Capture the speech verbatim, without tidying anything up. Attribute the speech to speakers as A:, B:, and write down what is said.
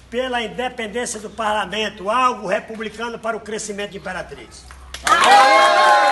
A: pela independência do parlamento, algo republicano para o crescimento de Imperatriz.